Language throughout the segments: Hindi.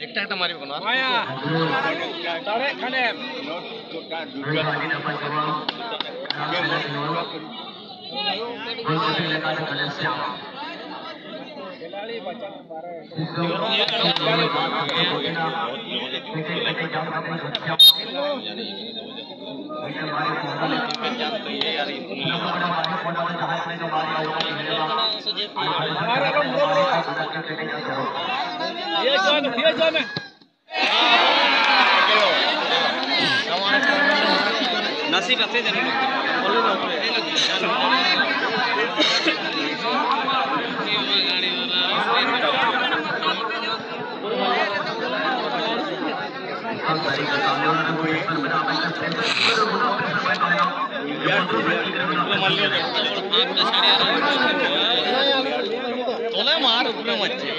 ঠিকঠাকটা মারিব কোন মায়া তারে খানে खिलाड़ी बचा मारे ये जोन नसीब আছে জানি বলে না তোলে মার উপরে মারছে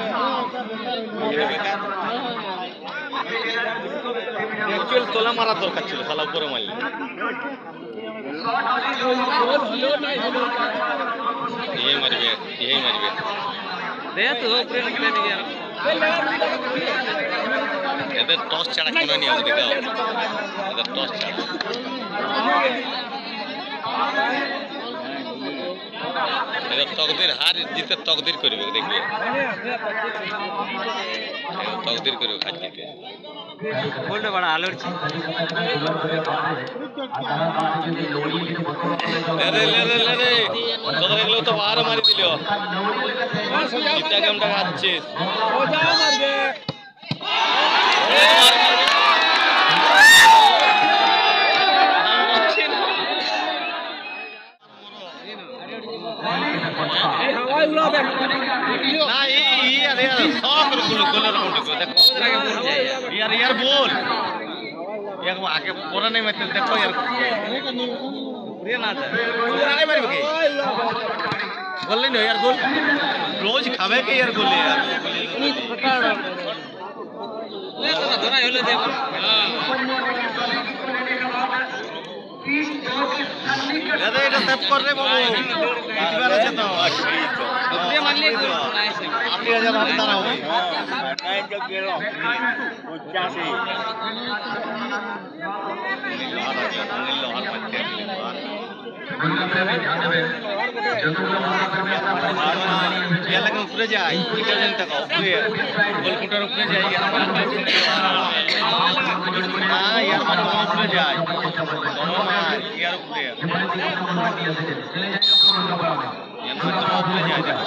एक्चुअल তোলা মারা দরকার ছিল শালা উপরে মারলে यही मारबे दे तो ऊपर निकले नहीं यार इधर टॉस चढ़ा क्यों नहीं आगे दिखाओ इधर टॉस चढ़ा इधर तकदीर हार जीते तकदीर करबे देखबे तकदीर करबे हार जीते बोलते बड़ा आलोर छी ले তোদের এগুলো তো বার মারি দিলো জিতা গেমটা খাচ্ছিস ও যা মারবে এই হাওয়াই উড়াবে না এই আরে সব গোলের মধ্যে দেখো আগে বল যায় यार बोल एक आके पूरा नहीं मतलब देखो यार पूरा ना जाए पूरा नहीं मारबे के बोल नहीं यार गोल रोज खावे के यार गोल यार ले तो धरा होले दे दादा এটা ট্যাপ কর রে বাবু জিতবার আছে তো আপনি মানলে 80,000 হাত দাঁড়া হবে নাই তো গেল 85 लगे ऊपर जाए तक गोलकुंटार ऊपर जाए हाँ यार ऊपर जाए यार ऊपर जाए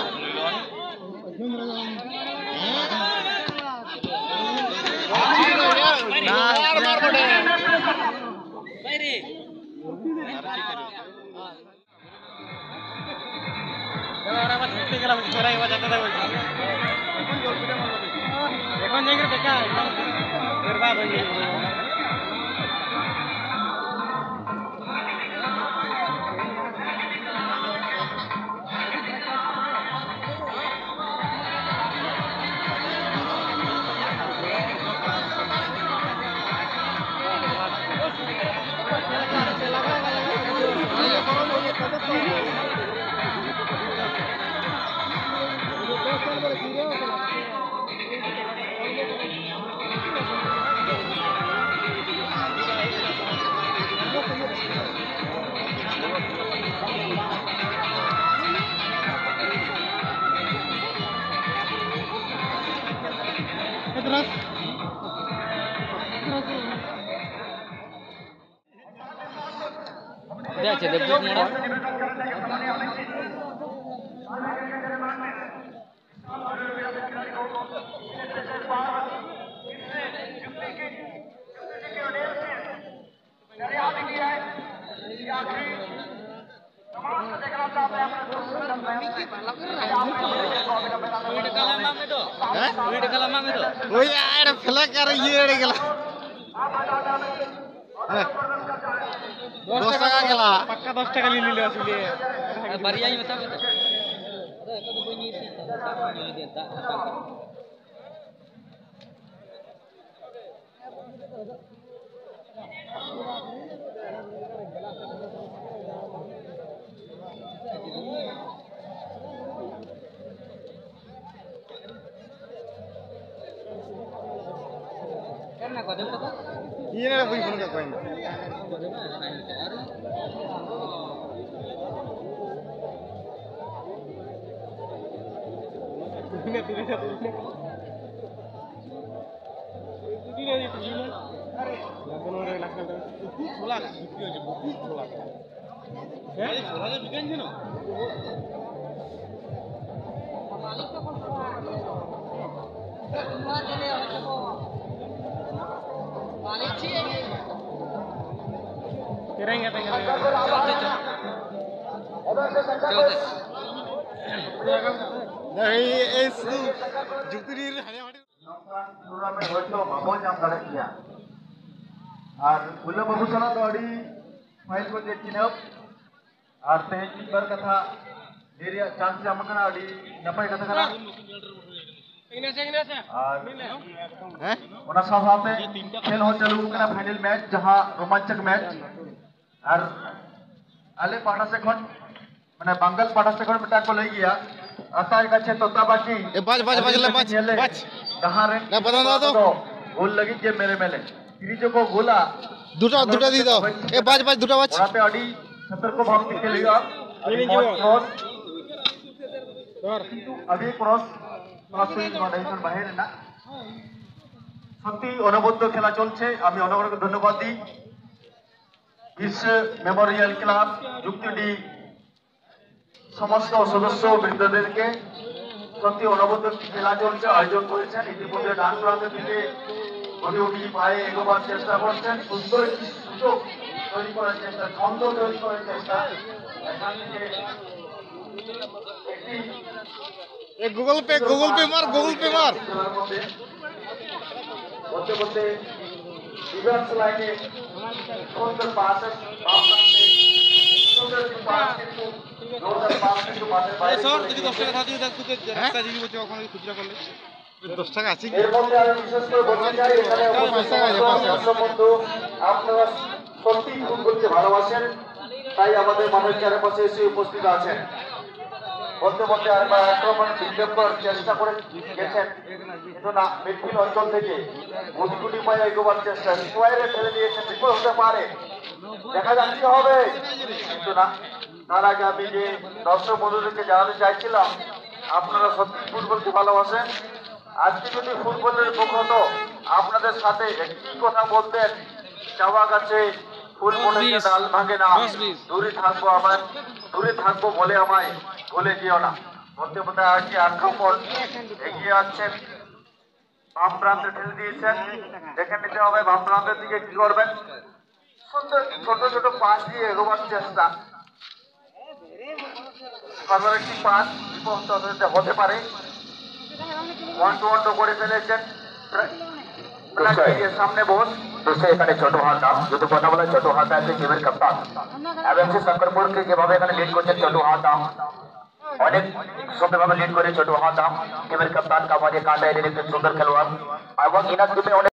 এখন যাই বেকার বরবাদ হয়ে গেল আছে দেবজিৎ মোড়া ফেলা কার ইয়ে গেল 10 টাকা গেল পাক্কা 10 টাকা নিয়ে নিলে আসলে বাড়িয়াই হতা আরে এটা তো বই নিয়েছি টাকা নিয়ে দিয়ে টাকা और बुल्ला बाबू साला तो अड़ी फाइल को देख चिन्हब और तेज बर कथा एरिया चांस जाम करना अड़ी नपाई कथा करना और ओना साथे खेल हो चालू करना फाइनल मैच जहां रोमांचक मैच और आले पाटा से खन माने बांगल पाटा से खन मिटा को लई गया अतार काछे तोता बाकी ए बाज कहां रे ना बता दो गोल लगी जे मेरे मेले क्रीज को गोला দুটা দি দাও এ বাজ দুটা বাজ ওরাতে অডি সতর্ক ভাবে খেলেगा क्रॉस কিন্তু अभी क्रॉस क्रॉसिंग মডাইশন বাইরে না সত্যি অনবদ্য খেলা চলছে আমি অনবরকে ধন্যবাদ দিই বিশ্ব মেমোরিয়াল ক্লাব যুক্তিডি সমস্ত সদস্য বৃন্দদেরকে সত্যি অনবদ্য খেলা চলছে আয়োজন করেছেন ইতিমধ্যে ডান প্রান্ত থেকে গতিউটি পায়ে এগোবার চেষ্টা করছেন সুন্দর একটি সুযোগ তৈরি করার চেষ্টা ছন্দ তৈরি করার চেষ্টা গুগল পে মার বলতে বলতে রিভার্স লাইনে সুন্দর পাস সুন্দর পাস কিন্তু জোরদার পাস কিন্তু মাঠের বাইরে স্যার যদি 10 টাকা থাকে দেখ তুই রাস্তা যদি বলছো ওখানে খুচরা করলে 10 টাকা আছে এর মধ্যে আমি বিশেষ করে বলতে চাই এখানে দর্শক বন্ধু আপনারা সত্যি ফুটবলকে ভালোবাসেন তাই আমাদের মাঠের চারপাশে এসে উপস্থিত আছেন বলতে বলতে আরেকবার আক্রমণ বিক্ষেপ করার চেষ্টা করে গেছেন কিন্তু না মিডফিল্ড অঞ্চল থেকে গুটি পায়ে এগোবার চেষ্টা স্কোয়ারে ঠেলে দিয়েছেন বিপদ হতে পারে দেখা যাক কি হবে কিন্তু না তার আগে আমি যে দর্শক বন্ধুদেরকে জানাতে চাইছিলাম আপনারা সত্যি ফুটবলকে ভালোবাসেন আজকে যদি ফুটবলের মুখ হতো আপনাদের সাথে একটি কথা বলতেন চাওয়া গাছে ফুল মনে ডাল ভাঙে না দূরে থাকবো বলে আমায় ভুলে যেও না বলতে বলতে আজকে আক্রমণ এগিয়ে আসছেন বাম প্রান্তে ঠেলে দিয়েছেন দেখে নিতে হবে বাম প্রান্তের দিকে কি করবেন সুন্দর ছোট ছোট পাস দিয়ে এগোবার চেষ্টা সর্বার একটি পাস হতে পারে ওয়ান টু করে ফেলেছেন সামনে বস दूसरे এখানে ছোট হাতা যদি কথা বলা ছোট হাতা আছে টিমের কাপ্তান এবং সে শঙ্করপুরকে যেভাবে এখানে লিড করছেন ছোট হাতা অনেক সুন্দরভাবে লিড করে ছোট হাতা টিমের কাপ্তান কামাজে কাঁটায় সুন্দর খেলোয়াড় এবং ইনার টিমে